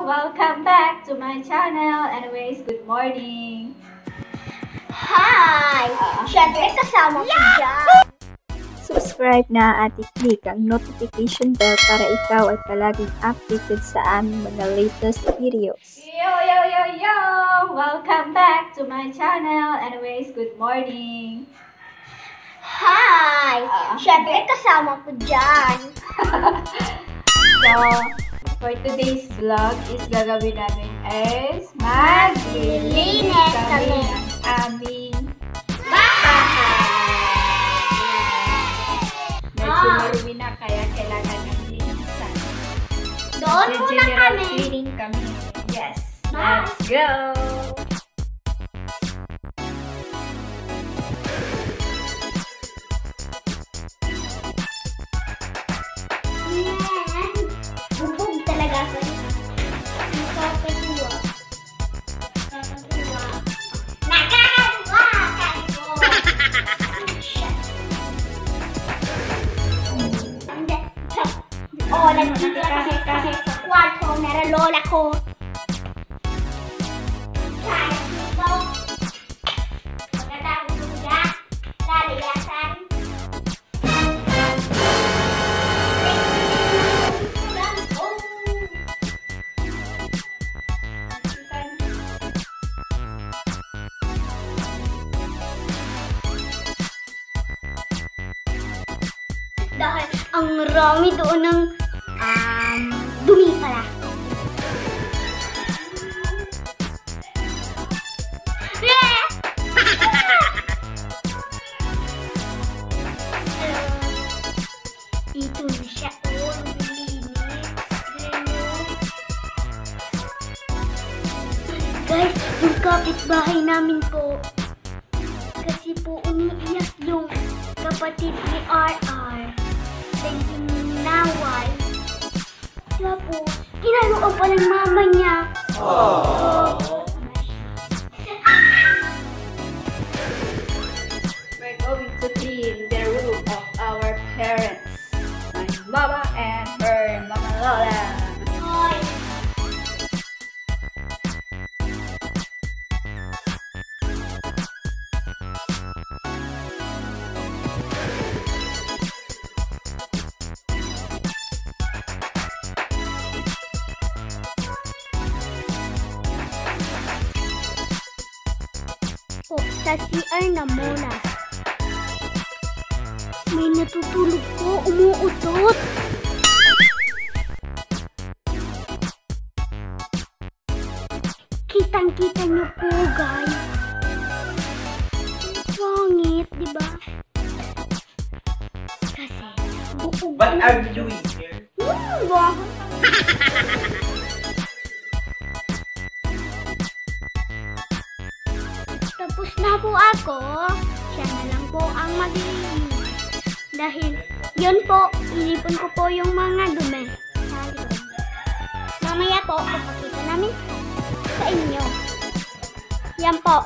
Welcome back to my channel. Anyways, good morning. Hi! Siyempre kasama ko dyan. Subscribe na at i-click ang notification bell para ikaw ay palaging updated sa aming mga latest videos. Yo! Welcome back to my channel. Anyways, good morning. Hi! Siyempre kasama ko dyan. So, for today's vlog is gagawin namin is maglilinis kami ng aming medyo marumi na kaya kailangan ng linisan. Doon muna General kami. cleaning kami. Yes, let's go! Bubog talaga ako. Nakakatuwa. Nakakatuwa! Oh, nandito kasi sa kwarto meron lola ko. Kaya dito. Pagkatapos ko siya, lalayasan. Dahil ang marami doon ng dumi pala. Ito na siya. Oh, nilinis. Guys, yung kapitbahay namin po. Kasi po umiiyak yung kapatid ni RR. Then inaway. Tapos, kinaluan pa ng mama niya. We're going to clean the room of our parents. My mama and her mama Lola. Hoy. Po, sa CR na muna. May natutulog po, umuutot. Kitang-kita niyo po, guys. Pangit, di ba? Kasi, buog. What are you doing here? Bakit? Tapos na po ako. Siya na lang po ang maglilinis. Dahil, yun po, inipon ko po yung mga dumi. Mamaya po, papakita namin sa inyo. Yan po.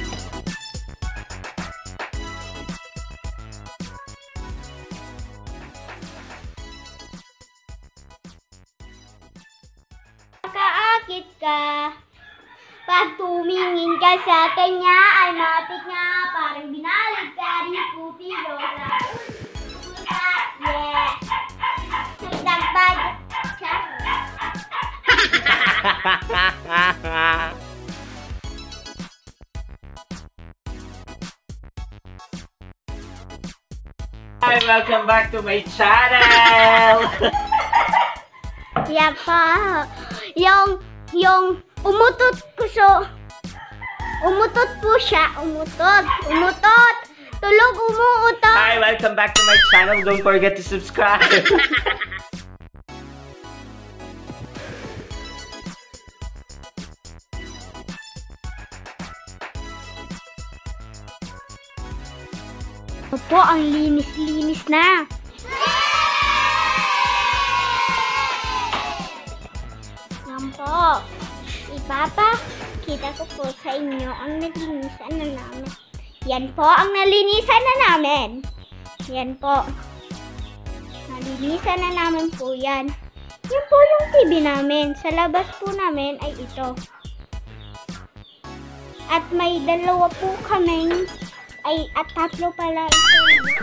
Kaakit ka. Pag tumingin ka sa kanya, ay matik nga. Parang binalig ka rin puti lola. Yeah. Nagdagbag. Hi, welcome back to my channel! Yan po. Yung umutot ko umutot po siya. Umutot. Tulog umuutot. Hi, welcome back to my channel. Don't forget to subscribe. Opo, ang linis-linis na. Yan po. Ipapakita ko po sa inyo ang nalinisan na namin. Yan po ang nalinisan na namin. Yan po. Nalinisan na namin po yan. Yan po yung TV namin. Sa labas po namin ay ito. At may dalawa po kaming, at tatlo pala ito.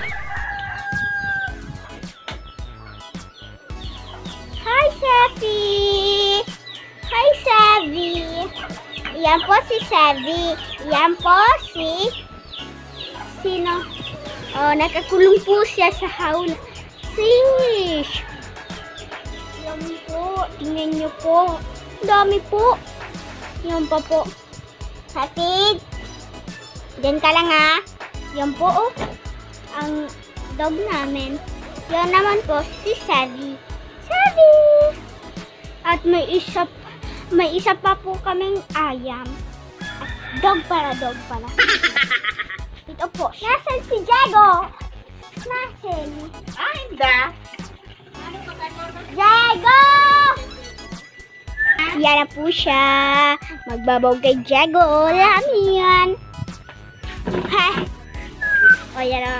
Hi, Sevi! Hi, Sevi! Yan po si Sevi. Yan po si... Sino? Oh, nakakulong po siya sa hawla. Fish! Yan po. Tingnan niyo po. Dami po. Yan pa po. Hatid. Diyan ka lang ha. Yan po oh. Ang dog namin. Yan naman po si Sevi. Sevi! At may isa pa po kaming ayam. At dog pala. Ito po. Nasaan si Diego? Nasaan? Hindi. Diego! Yan na po siya. Magbabaw kay Diego. Lami yan. Ha? O yan na.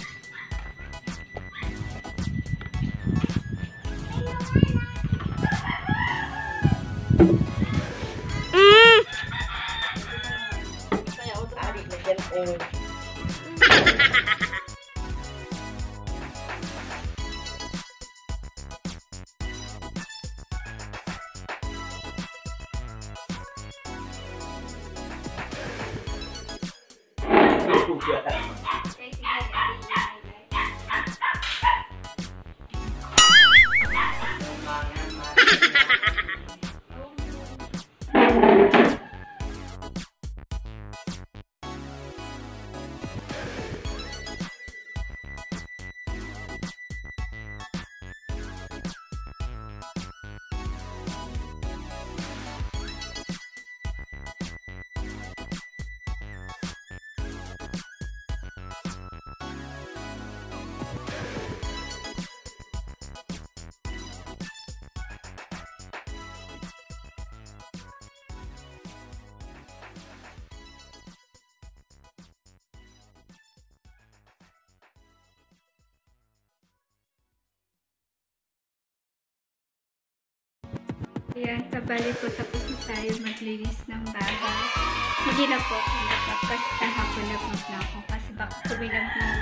Ayan, kabali po tapos na tayo maglinis ng bahay. Hindi na po ako napapasitahan ko na po na ako kasi baka kumilang yung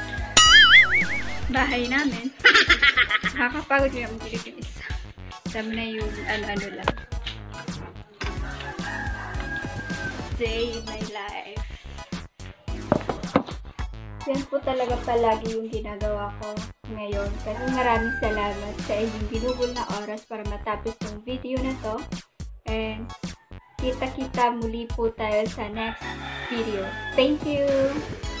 bahay namin. Nakakapagod yung maglinis. Dami na yung ano lang. Day in my life. Yan po talaga palagi yung ginagawa ko ngayon. Kasi maraming salamat sa inyong ginugol na oras para matapos yung video na to. And kita-kita muli po tayo sa next video. Thank you!